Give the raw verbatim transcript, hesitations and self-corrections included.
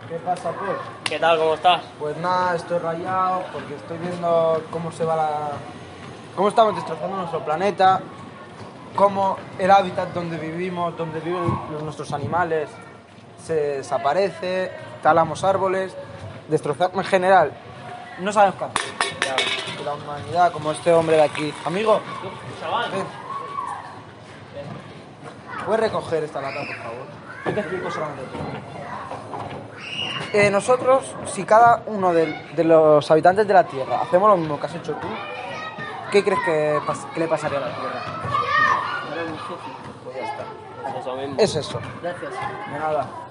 ¿Qué pasa, pues? ¿Qué tal? ¿Cómo estás? Pues nada, estoy rayado porque estoy viendo cómo se va la... cómo estamos destrozando nuestro planeta, cómo el hábitat donde vivimos, donde viven los- nuestros animales, se desaparece, talamos árboles, destrozamos en general. No sabemos qué hacer. Que la humanidad, como este hombre de aquí. Amigo, Chaval. ven. ¿Puedes recoger esta lata, por favor? Yo te explico solamente todo. Eh, nosotros, si cada uno de, de los habitantes de la Tierra hacemos lo mismo que has hecho tú, ¿qué crees que, pas- que le pasaría a la Tierra? Era un socio. Pues ya está. Pues eso mismo. Es eso. Gracias. De nada.